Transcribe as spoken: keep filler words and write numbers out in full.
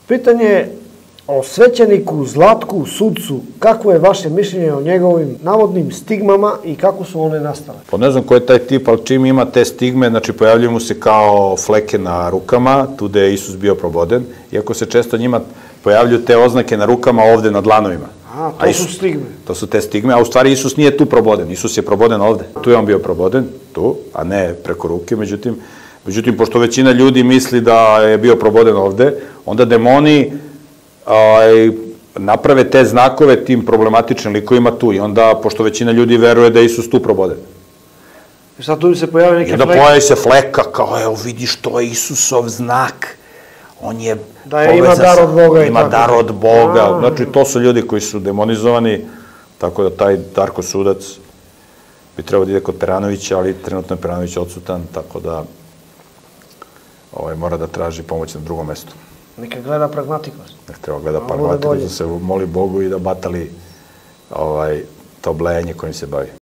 Pitanje o svećeniku Zlatku Sudcu. Kako je vaše mišljenje o njegovim navodnim stigmama i kako su one nastale? Pa ne znam ko je taj tip, ali čim ima te stigme, znači pojavljuju mu se kao fleke na rukama, tu gde je Isus bio proboden, iako se često njima pojavljuju te oznake na rukama ovde na dlanovima. A, to su stigme. To su te stigme, a u stvari Isus nije tu proboden, Isus je proboden ovde. Tu je on bio proboden, tu, a ne preko ruke, međutim, međutim, pošto većina ljudi misli da je bio proboden ovde, onda demoni naprave te znakove tim problematičnim likovima tu i onda, pošto većina ljudi veruje da je Isus tu proboden. I sad tu se pojavaju neke fleke? I onda pojavi se fleka, kao, evo vidiš, to je Isusov znak. On je ima dar od Boga. Ima dar od Boga. Znači, to su ljudi koji su demonizovani, tako da taj Darko Sudac bi trebao da ide kod Peranovića, ali trenutno je Peranović odsutan, tako da mora da traži pomoć na drugom mestu. Neka gleda pragmatikost. Nek treba gleda pragmatikost, da se moli Bogu i da batali to blejanje kojim se bavi.